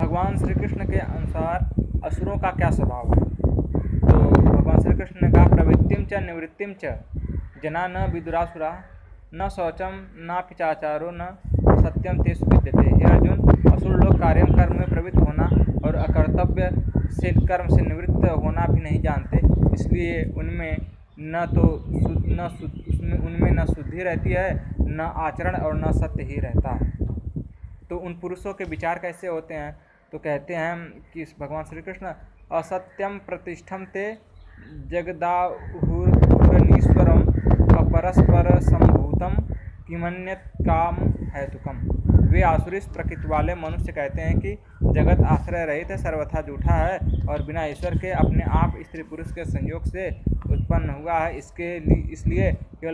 भगवान श्री कृष्ण के अनुसार असुरों का क्या स्वभाव है? तो भगवान श्री कृष्ण ने कहा, प्रवृत्तिम च निवृत्तिम च जना न विदुरासुरा न शौचम न पिचाचारो न सत्यम तेषु विद्यते। हे अर्जुन, असुर लोग कार्यम कर्म में प्रवृत्त होना और अकर्तव्य से कर्म से निवृत्त होना भी नहीं जानते, इसलिए उनमें न शुद्धि रहती है, न आचरण और न सत्य ही रहता है। तो उन पुरुषों के विचार कैसे होते हैं? तो कहते हैं कि भगवान श्री कृष्ण, असत्यम प्रतिष्ठम ते जगदाहुरनीश्वरम अपरस्पर संभूतम किमन्यत काम हेतुकम। वे आसुरी प्रकृति वाले मनुष्य कहते हैं कि जगत आश्रय रहित है, सर्वथा झूठा है और बिना ईश्वर के अपने आप स्त्री पुरुष के संयोग से उत्पन्न हुआ है। इसलिए केवल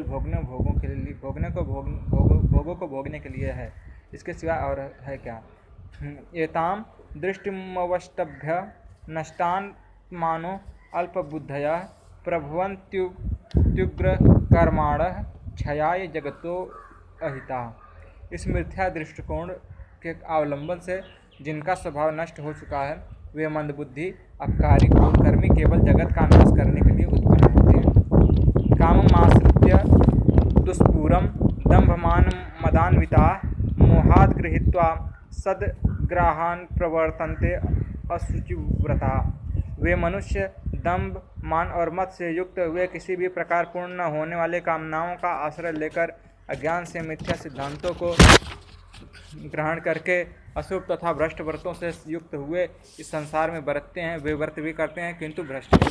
भोगों को भोगने के लिए है, इसके सिवा और है क्या? एताम दृष्टिमवष्टभ्य नष्टान मानो अल्पबुद्धया प्रभवन्त्युग्र कर्माणः क्षयाय जगतो अहिता। इस मिथ्या दृष्टिकोण के अवलंबन से जिनका स्वभाव नष्ट हो चुका है, वे मंदबुद्धि, अपकारी, क्रूरकर्मी केवल जगत का नाश करने के लिए उत्पन्न होते हैं। काममाश्रित्य दुष्पूरम दंभमान मदान्विता मोहाद गृहीत्वा सद्ग्राहान् प्रवर्तन्ते अशुचिव्रता। वे मनुष्य दंभ, मान और मद से युक्त हुए किसी भी प्रकार पूर्ण न होने वाले कामनाओं का आश्रय लेकर अज्ञान से मिथ्या सिद्धांतों को ग्रहण करके अशुभ तथा भ्रष्ट व्रतों से युक्त हुए इस संसार में बरतते हैं। वे व्रत भी करते हैं किंतु भ्रष्ट हैं।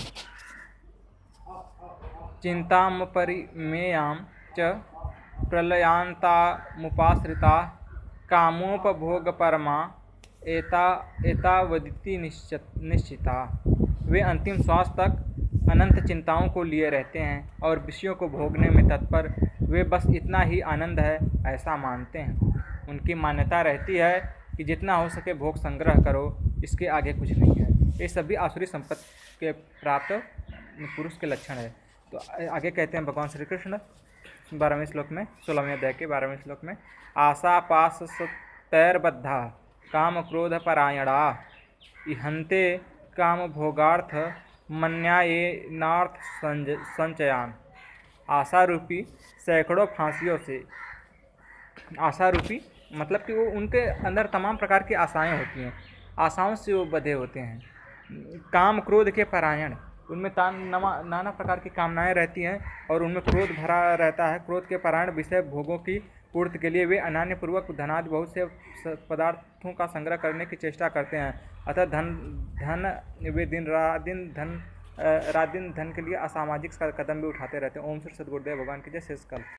चिंतामपरिमेयां च प्रलयांतामुपाश्रिता कामोपभोगपरमा एतावदिति निश्चिता। वे अंतिम श्वास तक अनंत चिंताओं को लिए रहते हैं और विषयों को भोगने में तत्पर। वे बस इतना ही आनंद है ऐसा मानते हैं। उनकी मान्यता रहती है कि जितना हो सके भोग संग्रह करो, इसके आगे कुछ नहीं है। ये सभी आसुरी संपत्ति के प्राप्त पुरुष के लक्षण है। तो आगे कहते हैं भगवान श्री कृष्ण 12वें श्लोक में, 16वें अध्याय के 12वें श्लोक में, आशा पास तैर्बद्धा काम क्रोध परायणा इहन्ते काम भोगार्थ मन्यायेनार्थ संचयान। आशा रूपी सैकड़ों फांसियों से, आशा रूपी मतलब कि वो उनके अंदर तमाम प्रकार की आशाएं होती हैं, आशाओं से वो बधे होते हैं। काम क्रोध के परायण, उनमें नाना प्रकार की कामनाएं रहती हैं और उनमें क्रोध भरा रहता है। क्रोध के परायण विषय भोगों की पूर्ति के लिए वे अनान्यपूर्वक धनादि बहुत से पदार्थों का संग्रह करने की चेष्टा करते हैं। अतः वे दिन रात दिन धन के लिए असामाजिक कदम भी उठाते रहते हैं। ओम श्री सद्गुरुदेव भगवान की जय। शेष कल।